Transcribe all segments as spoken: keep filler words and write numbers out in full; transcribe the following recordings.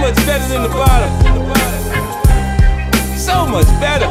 much better than the bottom. So much better.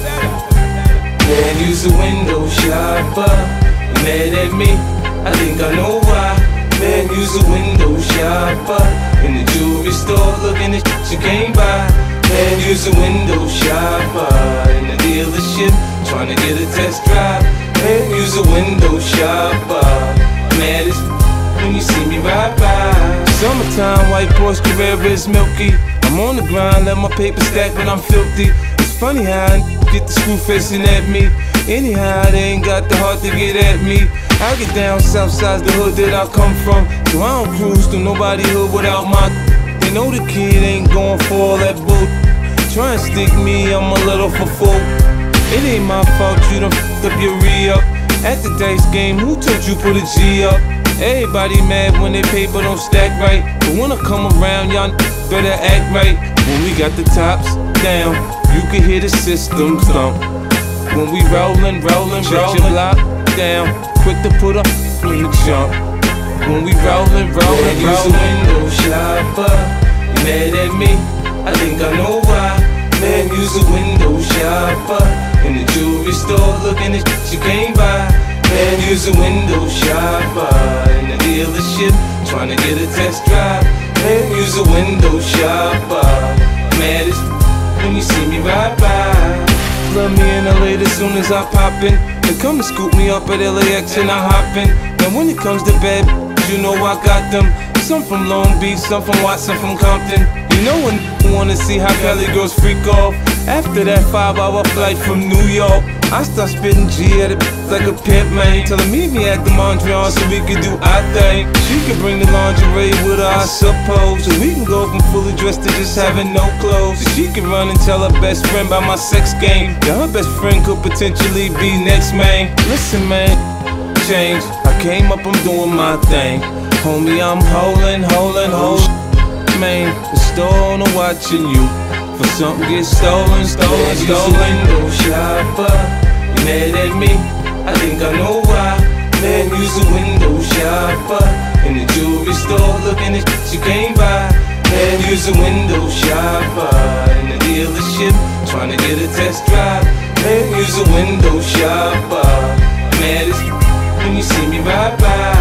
Man, you's a window shopper. You mad at me? I think I know why. Man, you's a window shopper. In the jewelry store looking at shit you can't buy. Man, you's a window shopper. In the dealership trying to get a test drive. Man, you's a window shopper. Mad as when you see me ride by. Summertime, white Porsche Carrera is milky. I'm on the grind, let my paper stack when I'm filthy. It's funny how I get the screw facing at me. Anyhow, they ain't got the heart to get at me. I get down south side, the hood that I come from. So I don't cruise through nobody hood without my. They know the kid ain't going for all that bull. Try and stick me, I'm a little for full. It ain't my fault you done f***ed up your re-up. At the dice game, who told you put a G up? Everybody mad when they paper don't stack right. But when I come around, y'all better act right. When we got the tops down, you can hear the system thump. When we rollin', rollin', rollin', your block down, quick to put up in the jump. When we rollin', rollin', rollin'. Window shopper, you mad at me? I think I know why. Man, you's a window shopper. In the jewelry store looking at shit you can't buy. Man, you's a window shopper. In the dealership trying to get a test drive. Man, you's a window shopper. Mad as when you see me ride by. Love me in L A as soon as I pop in. They come to scoop me up at L A X and I hop in. Now when it comes to bed, you know I got them. Some from Long Beach, some from Watson, from Compton. You know when you wanna see how Cali girls freak off. After that five hour flight from New York, I start spitting G at it like a pimp, man. Tell her meet me at the Mondrian so we can do our thing. She can bring the lingerie with her, I suppose. So we can go from fully dressed to just having no clothes. So she can run and tell her best friend about my sex game. Yeah, her best friend could potentially be next, man. Listen, man, change. I came up, I'm doing my thing. Homie, I'm holding, holding, holding. Man, the store owner watching you. For something get stolen, stolen, Man, stolen. you's a window shopper. You mad at me? I think I know why. Man, you's a window shopper. In the jewelry store looking at shit you can't buy. Man, you's a window shopper. In the dealership trying to get a test drive. Man, you's a window shopper. Mad as when you see me ride by.